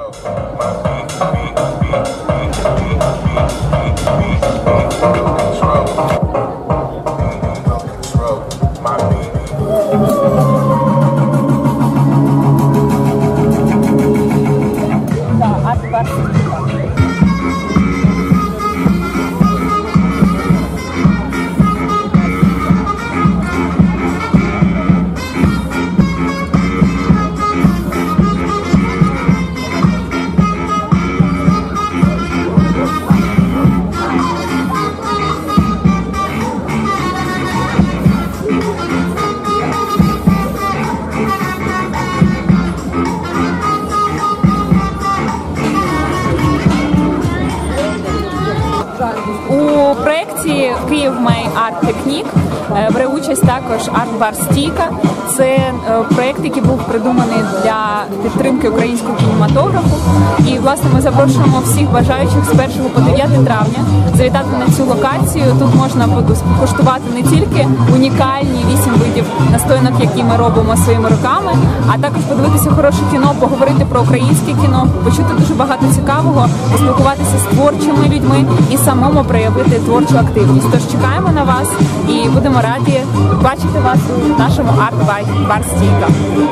У проєкті Київ May Art Technique бере участь також арт-бар Стійка. Це проєкт, який був придуманий для підтримки українського кінематографу. І, власне, ми запрошуємо всіх бажаючих з 1 по 9 травня завітати на цю локацію. Тут можна куштувати не тільки унікальні 8 видів настоянок, які ми робимо своїми руками, а також подивитися хороше кіно, поговорити про українське кіно, почути дуже багато цікавого, поспілкуватися з творчими людьми і самому проявити творчу активність. Тож чекаємо на вас і будемо раді бачити вас у нашому арт-бар Стійка.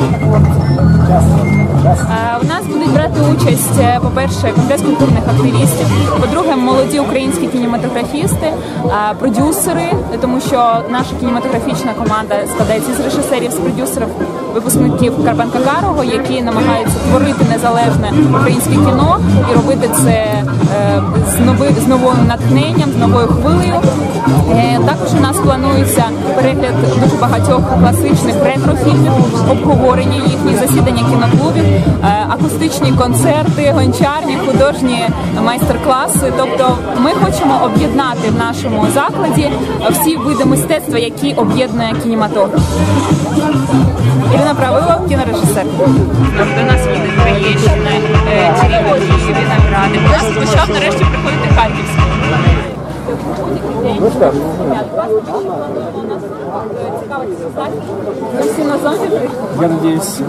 У нас будуть брати участь, по-перше, конгрес культурних активістів, по-друге, молоді українські кінематографісти, продюсери, тому що наша кінематографічна команда складається з режисерів, з продюсерів, випускників Карпенка-Карого, які намагаються творити незалежне українське кіно і робити це з новим натхненням, з новою хвилею. Також у нас планується перегляд дуже багатьох класичних ретро-фільмів, обговорення їхні, засідання кіноклубів, акустичні концерти, гончарні, художні майстер-класи. Тобто ми хочемо об'єднати в нашому закладі всі види мистецтва, які об'єднує кінематограф. Ірина Правило, кінорежисер. До нас їде Троєщина, Чернігів, Виногради. У нас почав нарешті приходити Харківський. Я надеюсь,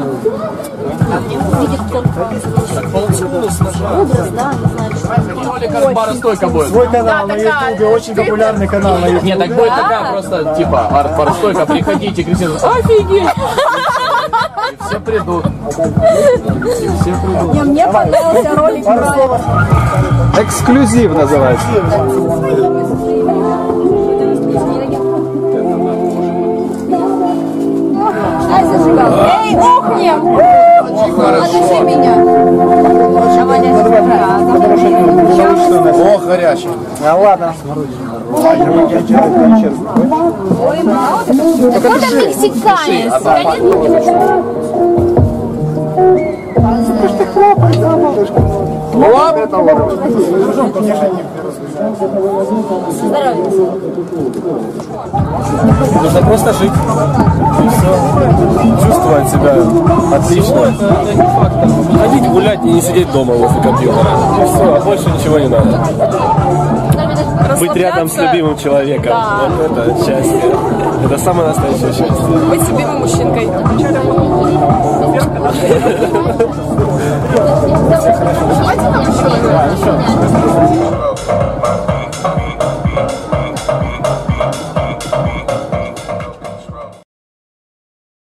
Арт-бар-стойка будет. свой канал на ютубе, очень популярный канал на ютубе. Нет, так будет такая просто, типа, арт-бар-стойка, приходите, Кристина. Офигеть! И все придут. И все придут. Мне понравился ролик про... Эксклюзив называется. Ай, зажигал. Эй, охни! Подожди меня. О, горячий. А ладно. Ой, мало. Какой там мексиканец? Нужно просто жить. И все. Чувствовать себя отлично. Это не фактор. Ходить гулять и не сидеть дома возле компьютера. И все, а больше ничего не надо. Быть рядом с любимым человеком. Да. Вот это счастье. Это самое настоящее счастье. Быть любимым мужчинкой.